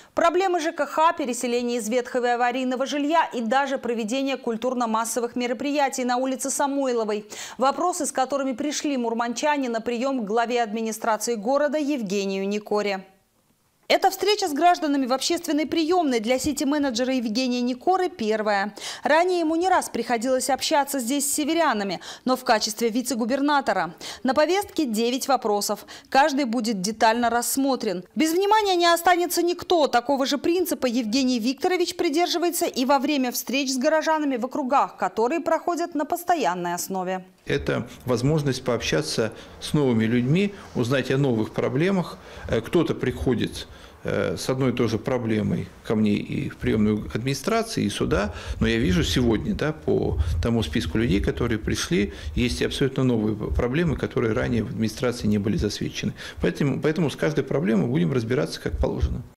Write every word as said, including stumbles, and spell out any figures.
Проблемы ЖКХ, переселение из ветхого и аварийного жилья и даже проведение культурно-массовых мероприятий на улице Самойловой. Вопросы, с которыми пришли мурманчане на прием к главе администрации города Евгению Никоре. Эта встреча с гражданами в общественной приемной для сити-менеджера Евгения Никоры первая. Ранее ему не раз приходилось общаться здесь с северянами, но в качестве вице-губернатора. На повестке девять вопросов. Каждый будет детально рассмотрен. Без внимания не останется никто. Такого же принципа Евгений Викторович придерживается и во время встреч с горожанами в округах, которые проходят на постоянной основе. Это возможность пообщаться с новыми людьми, узнать о новых проблемах. Кто-то приходит с одной и той же проблемой ко мне и в приемную администрации, и сюда, но я вижу сегодня, да, по тому списку людей, которые пришли, есть и абсолютно новые проблемы, которые ранее в администрации не были засвечены. Поэтому, поэтому с каждой проблемой будем разбираться как положено.